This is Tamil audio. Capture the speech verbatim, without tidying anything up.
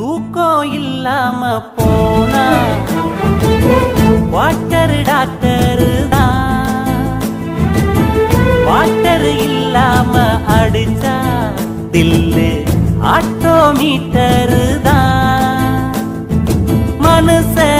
தூக்கம் இல்லாம போனா வாட்டர் டாக்டர் தான். வாட்டர் இல்லாம அடிச்சா தில்லு ஆட்டோ மீட்டர் தான். மனுஷ